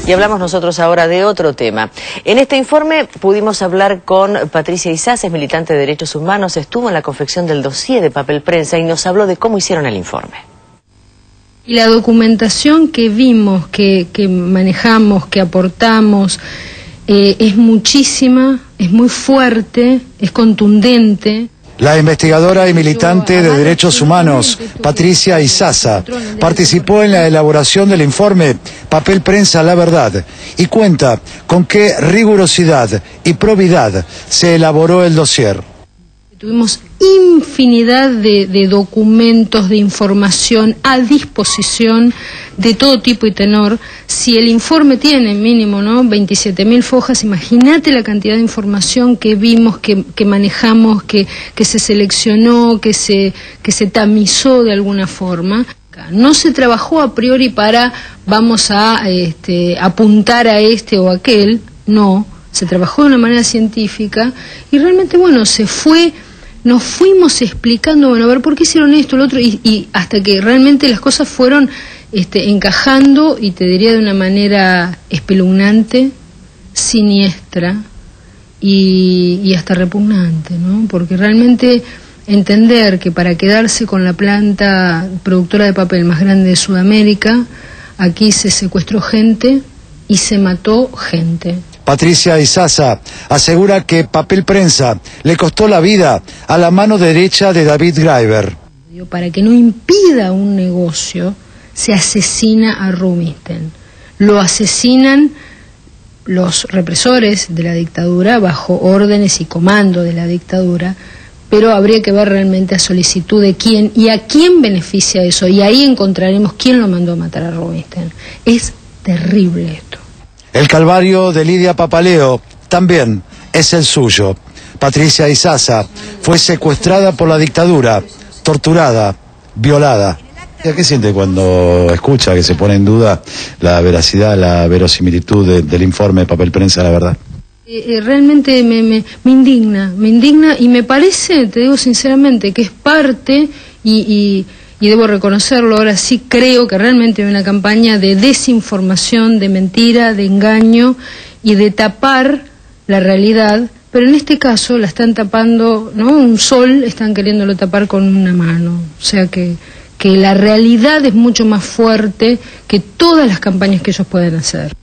Y hablamos nosotros ahora de otro tema. En este informe pudimos hablar con Patricia Izaza, es militante de Derechos Humanos, estuvo en la confección del dossier de Papel Prensa y nos habló de cómo hicieron el informe. Y la documentación que vimos, que manejamos, que aportamos, es muchísima, es muy fuerte, es contundente. La investigadora y militante de derechos humanos, Patricia Izaza, participó en la elaboración del informe Papel Prensa La Verdad y cuenta con qué rigurosidad y probidad se elaboró el dossier. Tuvimos infinidad de documentos, de información a disposición de todo tipo y tenor. Si el informe tiene mínimo, ¿no?, 27.000 fojas, imagínate la cantidad de información que vimos, que manejamos, que se seleccionó, que se tamizó de alguna forma. No se trabajó a priori para vamos a apuntar a este o aquel, no, se trabajó de una manera científica y realmente, bueno, nos fuimos explicando, bueno, a ver, ¿por qué hicieron esto, lo otro? Y hasta que realmente las cosas fueron encajando, y te diría de una manera espeluznante, siniestra y hasta repugnante, ¿no? Porque realmente entender que para quedarse con la planta productora de papel más grande de Sudamérica, aquí se secuestró gente y se mató gente. Patricia Izaza asegura que Papel Prensa le costó la vida a la mano derecha de David Graeber. Para que no impida un negocio, se asesina a Rubinstein. Lo asesinan los represores de la dictadura bajo órdenes y comando de la dictadura, pero habría que ver realmente a solicitud de quién y a quién beneficia eso, y ahí encontraremos quién lo mandó a matar a Rubinstein. Es terrible esto. El calvario de Lidia Papaleo también es el suyo. Patricia Izaza fue secuestrada por la dictadura, torturada, violada. ¿Qué siente cuando escucha que se pone en duda la veracidad, la verosimilitud del informe Papel Prensa La Verdad? Realmente me indigna y me parece, te digo sinceramente, que es parte y debo reconocerlo, ahora sí creo que realmente hay una campaña de desinformación, de mentira, de engaño y de tapar la realidad, pero en este caso la están tapando, ¿no? Un sol están queriéndolo tapar con una mano, o sea que la realidad es mucho más fuerte que todas las campañas que ellos pueden hacer.